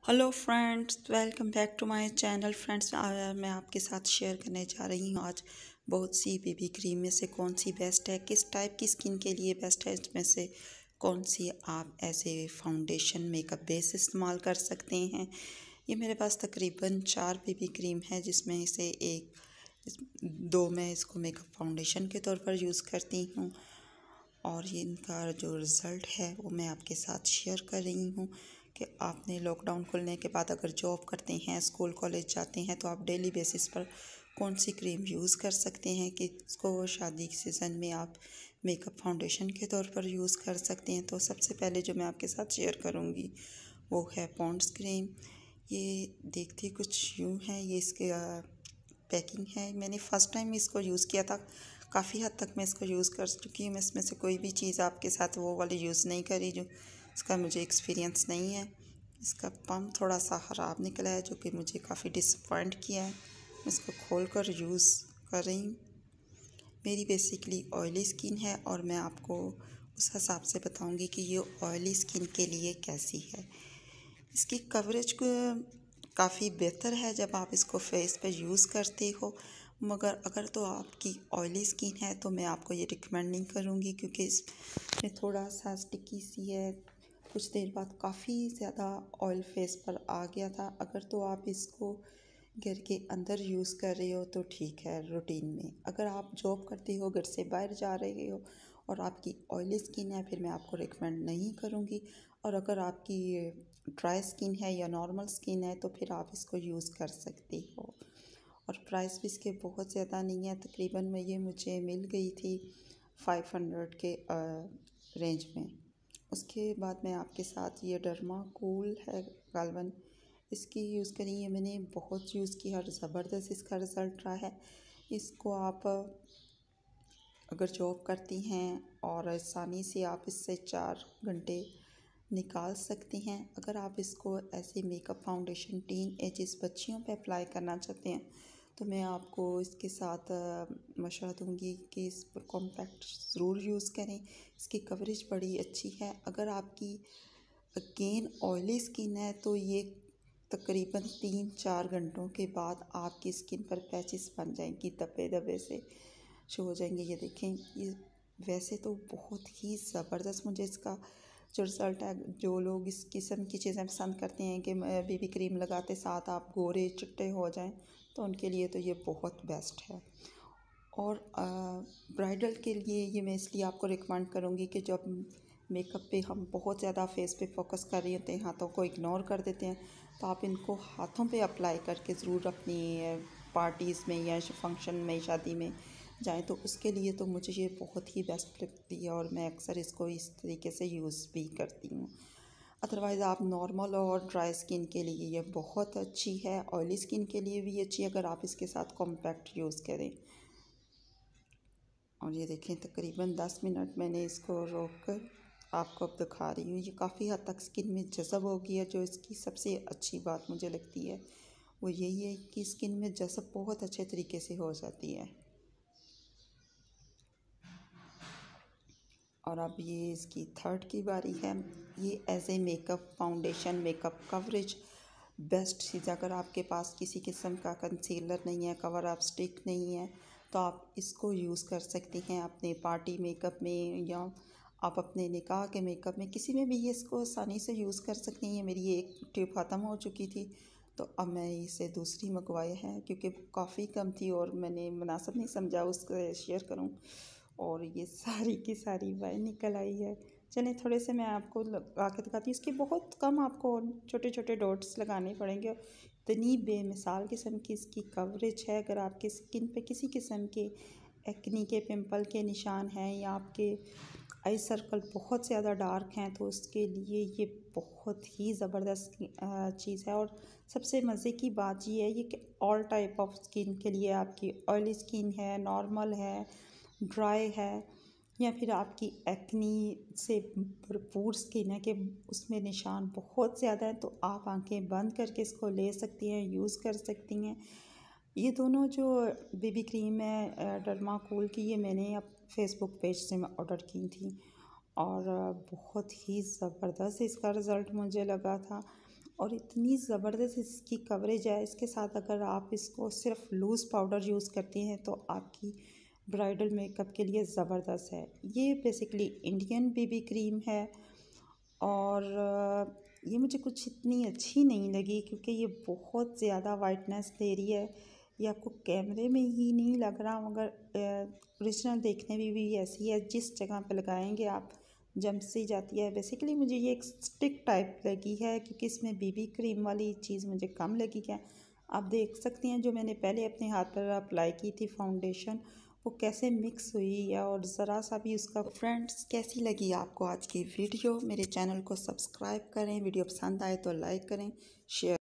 Hello friends, welcome back to my channel. Friends, मैं आपके साथ शेयर करने जा रही हूँ आज बहुत सी बेबी क्रीम में से कौन सी बेस्ट है, किस टाइप की स्किन के लिए बेस्ट है, इसमें से कौन सी आप age a foundation makeup base इस्तेमाल कर सकते हैं। ये मेरे पास तकरीबन 4 बेबी क्रीम है, जिसमें से दो मैं इसको मेकअप फाउंडेशन के तौर पर यूज़ करती हूँ और ये इनका जो रिज़ल्ट है वो मैं आपके साथ शेयर कर रही हूँ कि आपने लॉकडाउन खुलने के बाद अगर जॉब करते हैं, स्कूल कॉलेज जाते हैं, तो आप डेली बेसिस पर कौन सी क्रीम यूज़ कर सकते हैं कि इसको शादी के सीज़न में आप मेकअप फाउंडेशन के तौर पर यूज़ कर सकते हैं। तो सबसे पहले जो मैं आपके साथ शेयर करूँगी वो है पॉन्ड्स क्रीम। ये देखती कुछ यूँ है, ये इसके पैकिंग है। मैंने फ़र्स्ट टाइम इसको यूज़ किया था, काफ़ी हद तक मैं इसको यूज़ कर चुकी हूँ। मैं इसमें से कोई भी चीज़ आपके साथ वो वाली यूज़ नहीं करी जो इसका मुझे एक्सपीरियंस नहीं है। इसका पम्प थोड़ा सा ख़राब निकला है, जो कि मुझे काफ़ी डिसअपॉइंट किया है। मैं इसको खोल कर यूज़ कर रही हूँ। मेरी बेसिकली ऑयली स्किन है और मैं आपको उस हिसाब से बताऊँगी कि ये ऑयली स्किन के लिए कैसी है। इसकी कवरेज काफ़ी बेहतर है जब आप इसको फेस पे यूज़ करते हो, मगर अगर तो आपकी ऑयली स्किन है तो मैं आपको ये रिकमेंड नहीं करूँगी, क्योंकि इसमें थोड़ा सा स्टिकी सी है। कुछ देर बाद काफ़ी ज़्यादा ऑयल फेस पर आ गया था। अगर तो आप इसको घर के अंदर यूज़ कर रहे हो तो ठीक है रूटीन में। अगर आप जॉब करते हो, घर से बाहर जा रहे हो और आपकी ऑयली स्किन है, फिर मैं आपको रिकमेंड नहीं करूँगी। और अगर आपकी ड्राई स्किन है या नॉर्मल स्किन है तो फिर आप इसको यूज़ कर सकते हो। और प्राइस भी इसके बहुत ज़्यादा नहीं है, तकरीबन में ये मुझे मिल गई थी 500 के रेंज में। उसके बाद मैं आपके साथ ये डर्मा कूल है गालवन, इसकी यूज़ करी है मैंने, बहुत यूज़ की और ज़बरदस्त इसका रिज़ल्ट रहा है। इसको आप अगर जॉब करती हैं और आसानी से आप इससे 4 घंटे निकाल सकती हैं। अगर आप इसको ऐसे मेकअप फाउंडेशन टीन एजेस बच्चियों पे अप्लाई करना चाहते हैं तो मैं आपको इसके साथ मशवरा दूंगी कि इस पर कॉम्पैक्ट ज़रूर यूज़ करें। इसकी कवरेज बड़ी अच्छी है। अगर आपकी अगेन ऑयली स्किन है तो ये तकरीबन 3-4 घंटों के बाद आपकी स्किन पर पैचेस बन जाएंगी, दबे दबे से शो हो जाएंगे। ये देखें, ये वैसे तो बहुत ही ज़बरदस्त मुझे इसका जो रिज़ल्ट है। जो लोग इस किस्म की चीज़ें पसंद करते हैं कि बेबी क्रीम लगाते साथ आप गोरे चिट्टे हो जाएं, तो उनके लिए तो ये बहुत बेस्ट है। और ब्राइडल के लिए ये मैं इसलिए आपको रिकमेंड करूँगी कि जब मेकअप पे हम बहुत ज़्यादा फेस पे फोकस कर रहे होते हैं, हाथों को इग्नोर कर देते हैं, तो आप इनको हाथों पे अप्लाई करके ज़रूर अपनी पार्टीज़ में या फंक्शन में, शादी में जाएं, तो उसके लिए तो मुझे ये बहुत ही बेस्ट लगती है और मैं अक्सर इसको इस तरीके से यूज़ भी करती हूँ। अदरवाइज़ आप नॉर्मल और ड्राई स्किन के लिए ये बहुत अच्छी है, ऑयली स्किन के लिए भी अच्छी है अगर आप इसके साथ कॉम्पैक्ट यूज़ करें। और ये देखें, तकरीबन 10 मिनट मैंने इसको रोक कर आपको अब दिखा रही हूँ। ये काफ़ी हद तक स्किन में जज़ब हो गई है। जो इसकी सबसे अच्छी बात मुझे लगती है वो यही है कि स्किन में जज़ब बहुत अच्छे तरीके से हो जाती है। और अब ये इसकी थर्ड की बारी है। ये age a makeup foundation makeup coverage best चीज़। अगर आपके पास किसी किस्म का कंसीलर नहीं है, कवर अप स्टिक नहीं है, तो आप इसको यूज़ कर सकते हैं अपने पार्टी मेकअप में या आप अपने निकाह के मेकअप में, किसी में भी ये इसको आसानी से यूज़ कर सकती हैं। मेरी एक ट्यूब ख़त्म हो चुकी थी तो अब मैं इसे दूसरी मंगवाई है, क्योंकि काफ़ी कम थी और मैंने मुनासिब नहीं समझा उसको शेयर करूं, और ये सारी की सारी बाहर निकल आई है। चलिए थोड़े से मैं आपको लगा के दिखाती हूँ। इसके बहुत कम आपको छोटे छोटे डॉट्स लगाने पड़ेंगे। इतनी बेमिसाल किस्म की इसकी कवरेज है। अगर आपकी स्किन पे किसी किस्म के एक्नी के पिंपल के निशान हैं या आपके आई सर्कल बहुत ज़्यादा डार्क हैं, तो उसके लिए ये बहुत ही ज़बरदस्त चीज़ है। और सबसे मज़े की बात ये है ये कि ऑल टाइप ऑफ स्किन के लिए, आपकी ऑयली स्किन है, नॉर्मल है, ड्राई है, या फिर आपकी एक्नी से भरपूर स्किन है कि उसमें निशान बहुत ज़्यादा है, तो आप आंखें बंद करके इसको ले सकती हैं, यूज़ कर सकती हैं। ये दोनों जो बेबी क्रीम है डर्मा कूल की, ये मैंने अब फेसबुक पेज से मैं ऑर्डर की थी और बहुत ही ज़बरदस्त इसका रिज़ल्ट मुझे लगा था। और इतनी ज़बरदस्त इसकी कवरेज है। इसके साथ अगर आप इसको सिर्फ लूज़ पाउडर यूज़ करती हैं तो आपकी ब्राइडल मेकअप के लिए ज़बरदस्त है। ये बेसिकली इंडियन बेबी क्रीम है और ये मुझे कुछ इतनी अच्छी नहीं लगी क्योंकि ये बहुत ज़्यादा वाइटनेस दे रही है। ये आपको कैमरे में ही नहीं लग रहा मगर ओरिजिनल देखने में भी ऐसी है, जिस जगह पे लगाएंगे आप जम सी जाती है। बेसिकली मुझे ये एक स्टिक टाइप लगी है क्योंकि इसमें बीबी क्रीम वाली चीज़ मुझे कम लगी है। आप देख सकती हैं जो मैंने पहले अपने हाथ पर अप्लाई की थी फाउंडेशन, वो कैसे मिक्स हुई है और ज़रा सा भी उसका। फ्रेंड्स, कैसी लगी आपको आज की वीडियो? मेरे चैनल को सब्सक्राइब करें, वीडियो पसंद आए तो लाइक करें, शेयर